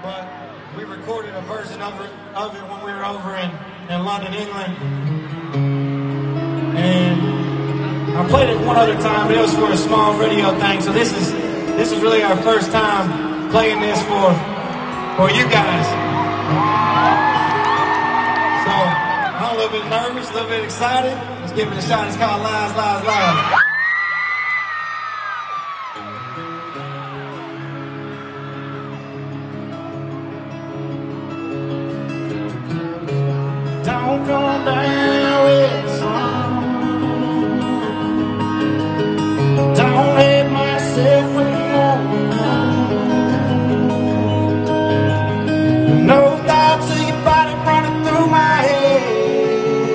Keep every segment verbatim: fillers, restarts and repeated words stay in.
but we recorded a version of it, of it when we were over in, in London, England. And I played it one other time, but it was for a small radio thing. So this is this is really our first time playing this for for you guys. So I'm a little bit nervous, a little bit excited. Let's give it a shot. It's called Lies, Lies, Lies. Don't go down with the sun. Don't hate myself anymore. No thoughts of your body running through my head.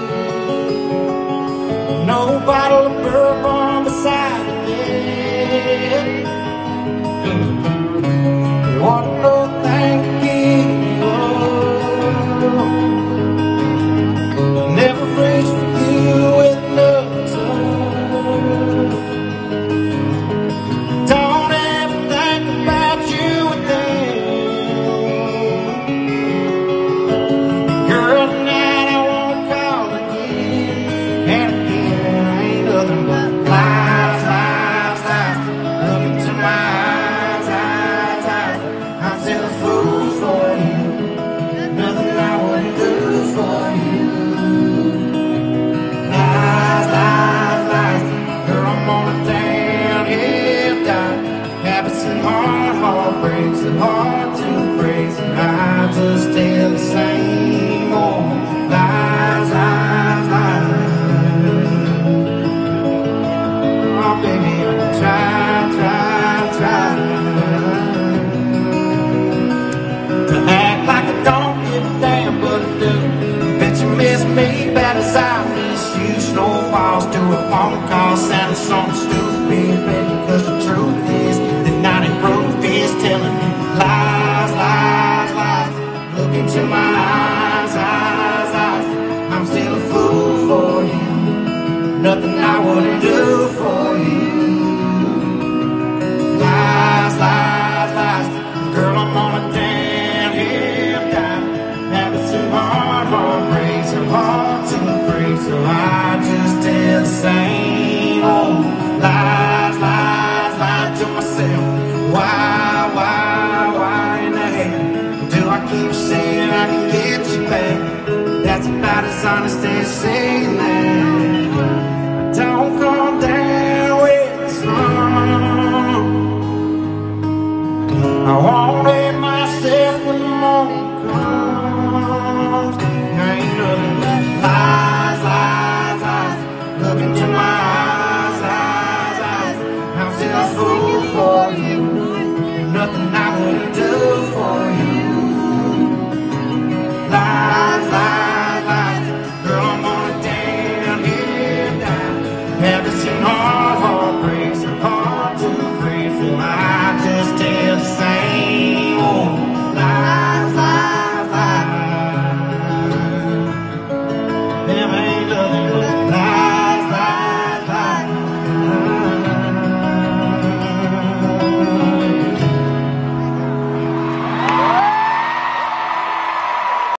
No bottle of bourbon beside the bed. You want no thing to give you up. Never reach for you with no touch. Don't ever think about you with them. Girl, tonight I won't call again. And again, ain't nothing but lies, lies, lies. Look into my eyes, eyes, eyes. I'm still a fool for you. Nothing I wouldn't do for you. Heartbreaks and hard to break, and I just tell the same old lies, lies, lies. Oh baby, I try, try, try to act like I don't give a damn, but I do. Bet you miss me bad as I miss you. Snowballs to a phone call, sounding something stupid, baby, cause the truth is that ninety proof is telling me lies, lies, lies. Look into my eyes, eyes, eyes. I'm still a fool for you. Nothing I wouldn't do for you. Lies, lies, lies. Girl, I'm on a downhill dive. Habits and hard, hard breaks are hard to break, so I just tell the same old lies, lies, lies to myself. Why, why, why in the hell do I keep saying I can get you back? That's about as honest as saying that. I don't come down with the sun. I won't hate myself when the morning comes. Ain't nothing but lies, lies, lies. Look into my eyes, eyes, eyes. I'm still a fool for you. Nothing